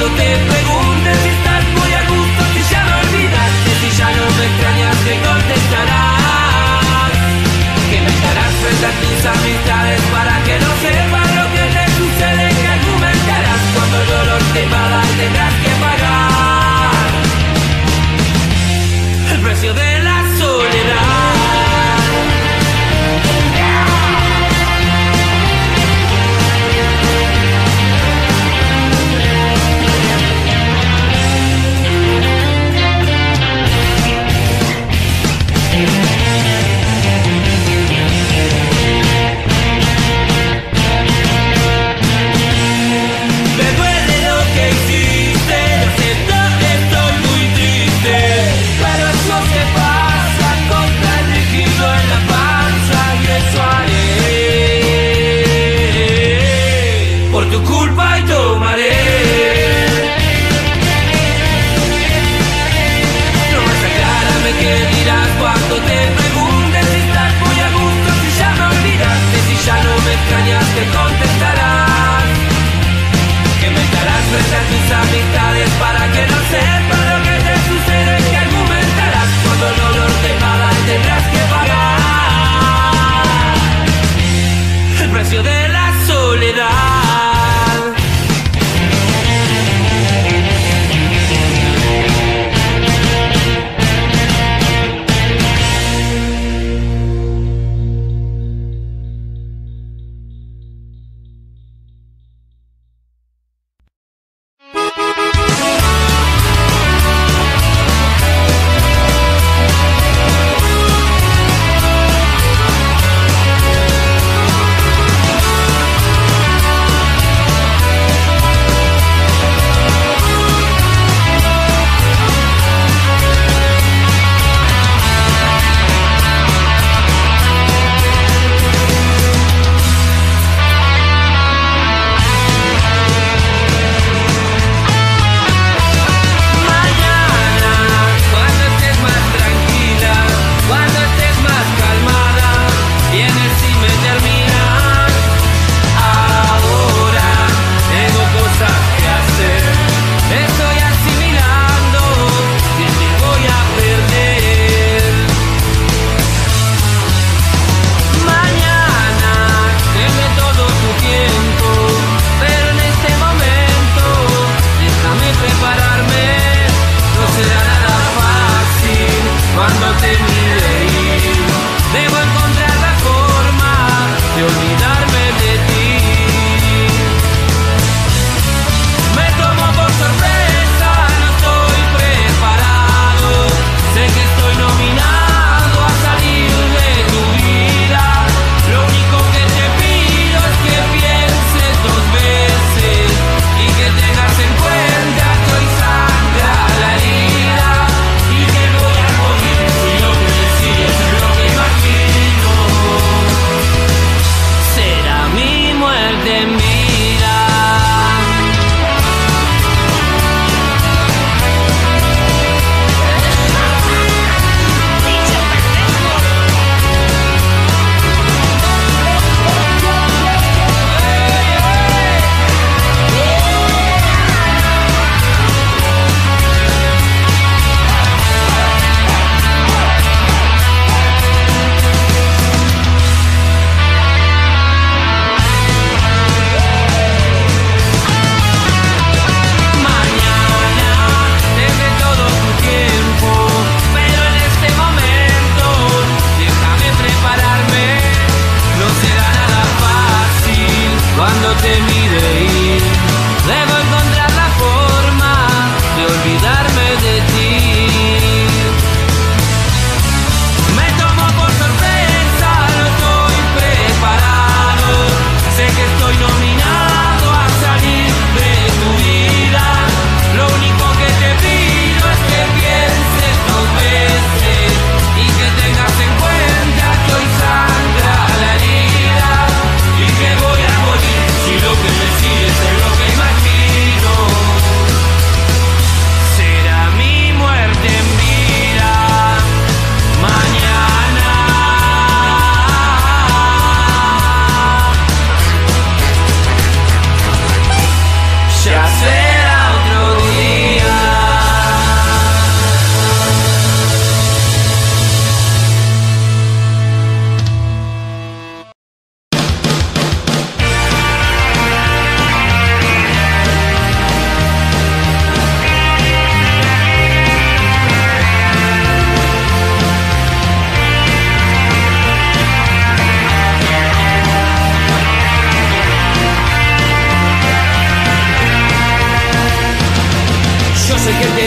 te pregunte si estás muy a gusto, si ya me olvidaste, si ya no me extrañas, te contestarás que me estarás frente a tus amistades para que no sepan lo que te sucede, que argumentarás cuando el dolor te invada y tendrás que pagar el precio de la soledad.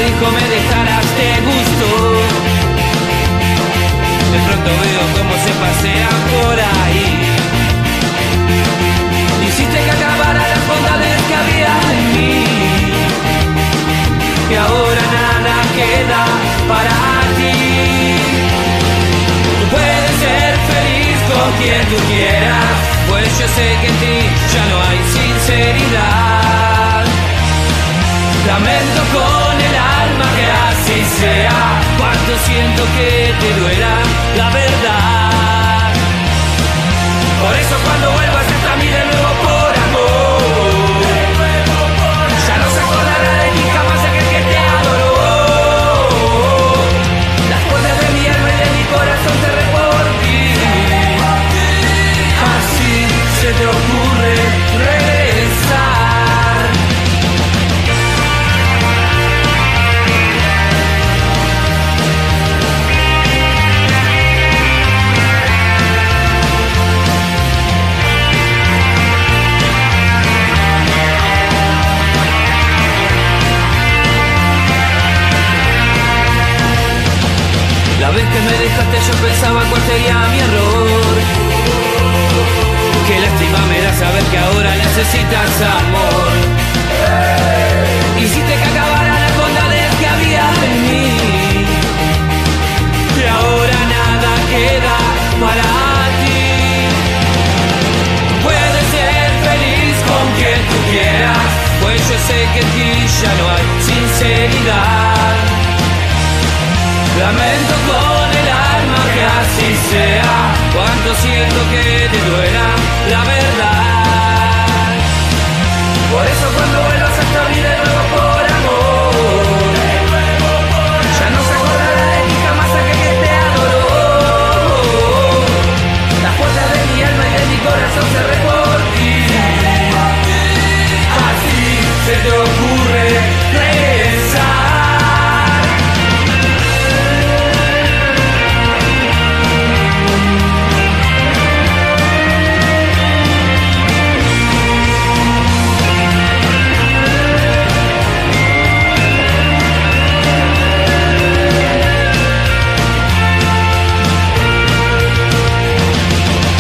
dijo me dejarás, te gustó. De pronto veo cómo se pasea por ahí. Hiciste que acabara las bondades que había en mí. Y ahora nada queda para ti. Tú puedes ser feliz con quien tú quieras, pues yo sé que en ti ya no hay sinceridad. Lamento con el alma que así sea, cuánto siento que te duela la verdad. Por eso cuando vuelvas a mí de nuevo por amor, ya no se acordará de mí jamás aquel que te adoró. Las puertas de mi alma y de mi corazón cerré por ti. Así se te ocurre regresar. La vez que me dejaste yo pensaba cuál sería mi error. Qué lástima me da saber que ahora necesitas amor. Hiciste que acabaran las bondades que había en mí. Y ahora nada queda para ti. Puedes ser feliz con quien tú quieras, pues yo sé que en ti ya no hay sinceridad. Lamento con el alma que así sea, cuánto siento que te duela la verdad. Por eso cuando vuelvas hasta mí de nuevo por amor, ya no se acordará de mí jamás aquel que te adoró. Las puertas de mi alma y de mi corazón cerré por ti. Así se te ocurre regresar.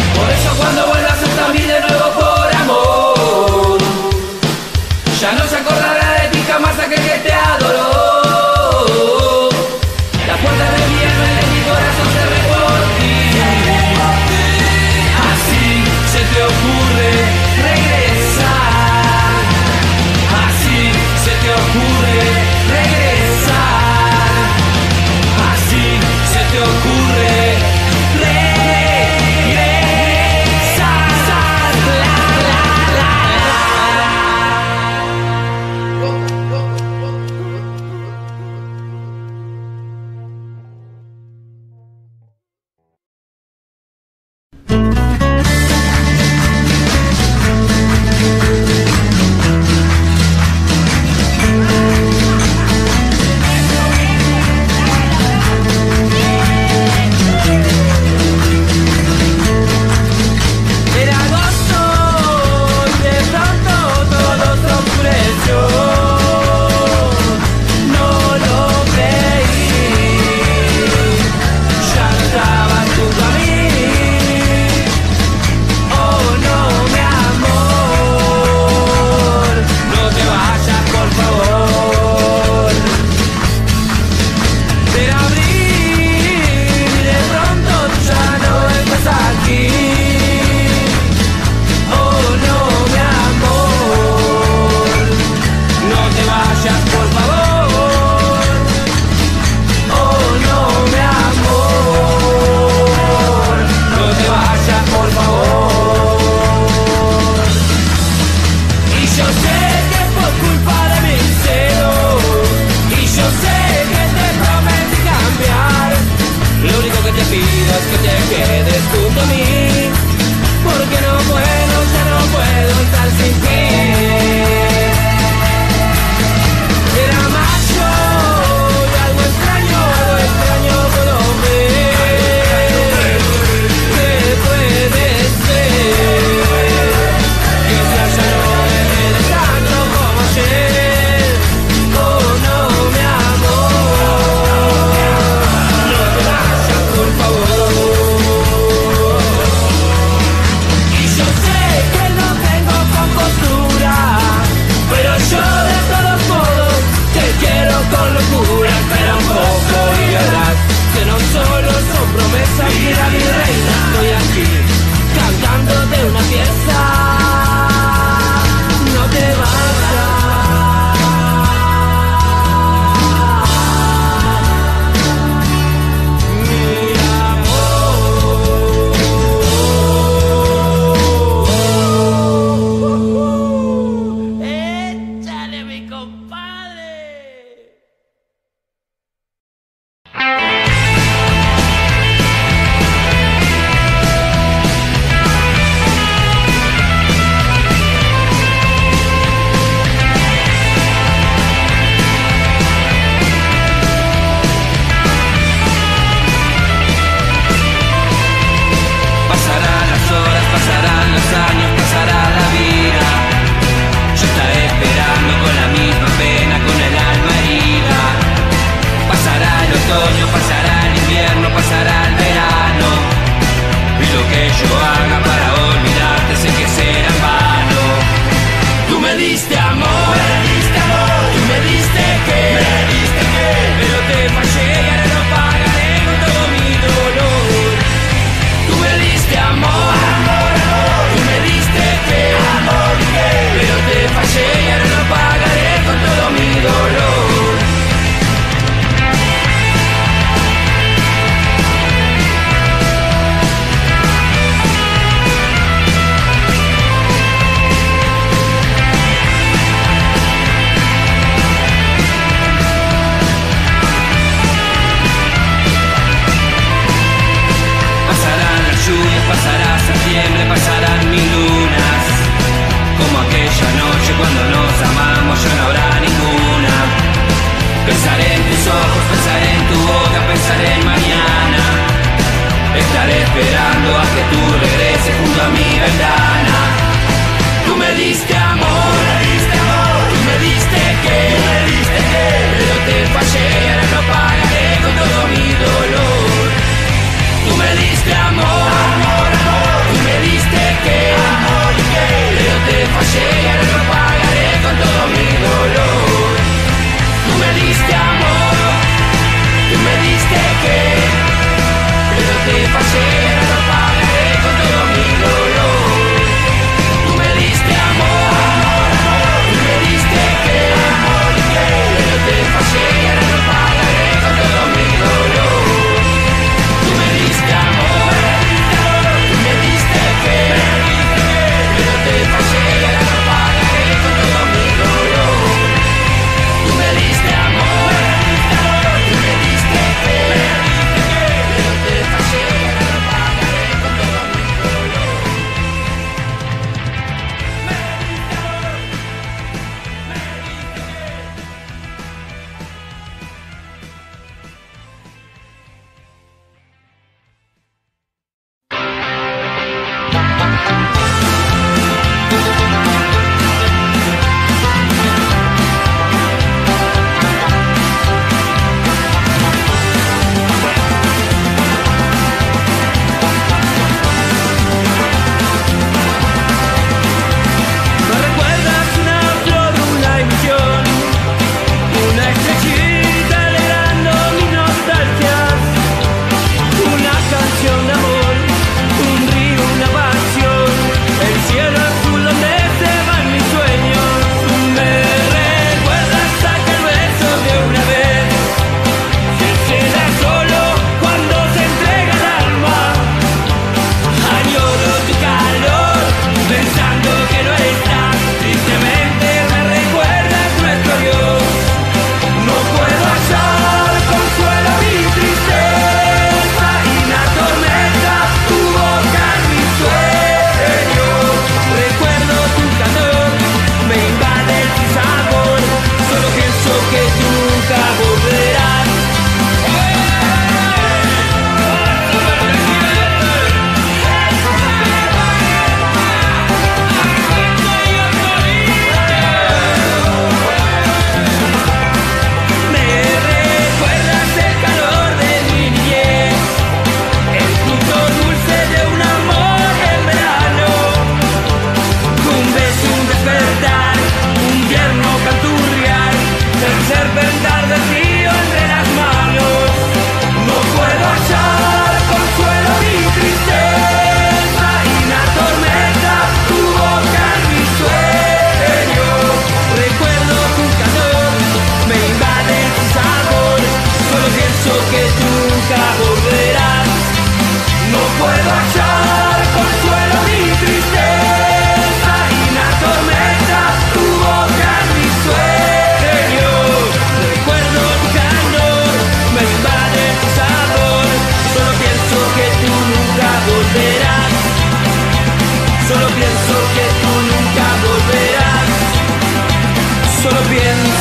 Cuando vuelvas a mí de nuevo por amor, ya no se acordará.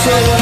noche.